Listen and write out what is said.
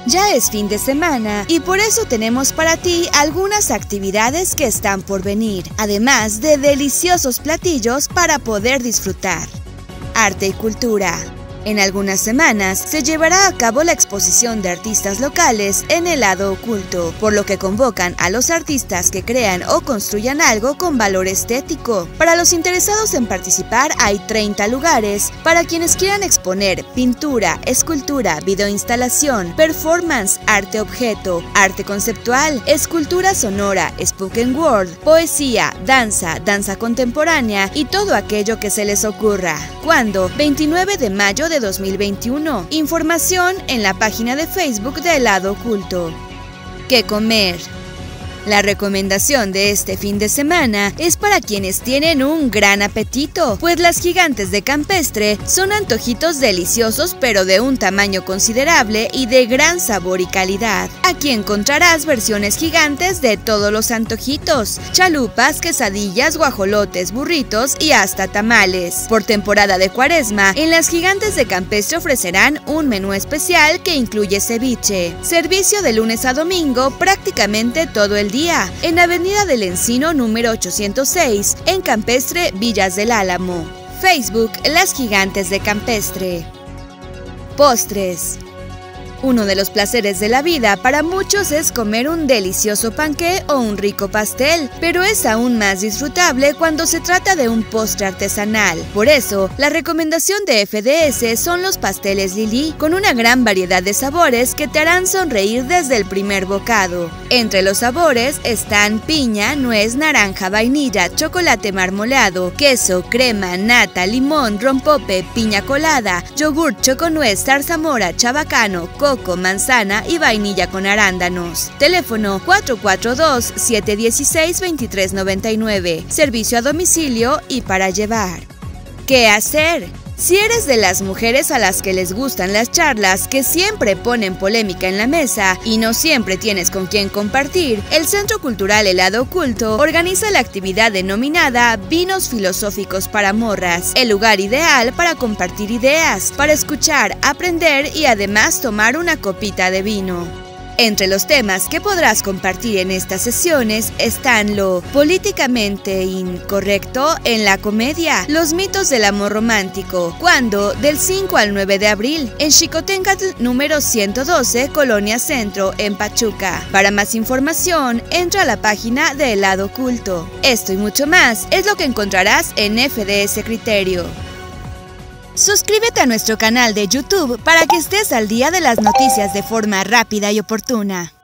Ya es fin de semana y por eso tenemos para ti algunas actividades que están por venir, además de deliciosos platillos para poder disfrutar. Arte y cultura. En algunas semanas se llevará a cabo la exposición de artistas locales en el lado oculto, por lo que convocan a los artistas que crean o construyan algo con valor estético. Para los interesados en participar hay 30 lugares para quienes quieran exponer pintura, escultura, videoinstalación, performance, arte objeto, arte conceptual, escultura sonora, spoken word, poesía, danza contemporánea y todo aquello que se les ocurra. ¿Cuándo? 29 de mayo de 2021. Información en la página de Facebook de El Lado Oculto. ¿Qué comer? La recomendación de este fin de semana es para quienes tienen un gran apetito, pues las gigantes de Campestre son antojitos deliciosos pero de un tamaño considerable y de gran sabor y calidad. Aquí encontrarás versiones gigantes de todos los antojitos, chalupas, quesadillas, guajolotes, burritos y hasta tamales. Por temporada de Cuaresma, en las gigantes de Campestre ofrecerán un menú especial que incluye ceviche, servicio de lunes a domingo prácticamente todo el día, en Avenida del Encino número 806, en Campestre, Villas del Álamo. Facebook, Las Gigantes de Campestre. Postres. Uno de los placeres de la vida para muchos es comer un delicioso panqué o un rico pastel, pero es aún más disfrutable cuando se trata de un postre artesanal. Por eso, la recomendación de FDS son los pasteles Lili, con una gran variedad de sabores que te harán sonreír desde el primer bocado. Entre los sabores están piña, nuez, naranja, vainilla, chocolate marmoleado, queso, crema, nata, limón, rompope, piña colada, yogur, choconuez, zarzamora, chabacano, coco, manzana y vainilla con arándanos. Teléfono 442-716-2399. Servicio a domicilio y para llevar. ¿Qué hacer? Si eres de las mujeres a las que les gustan las charlas que siempre ponen polémica en la mesa y no siempre tienes con quién compartir, el Centro Cultural El Lado Oculto organiza la actividad denominada Vinos Filosóficos para Morras, el lugar ideal para compartir ideas, para escuchar, aprender y además tomar una copita de vino. Entre los temas que podrás compartir en estas sesiones están lo políticamente incorrecto en la comedia, los mitos del amor romántico, ¿cuándo? Del 5 al 9 de abril, en Xicoténcatl número 112, Colonia Centro, en Pachuca. Para más información, entra a la página de El Lado Oculto. Esto y mucho más es lo que encontrarás en FDS Criterio. Suscríbete a nuestro canal de YouTube para que estés al día de las noticias de forma rápida y oportuna.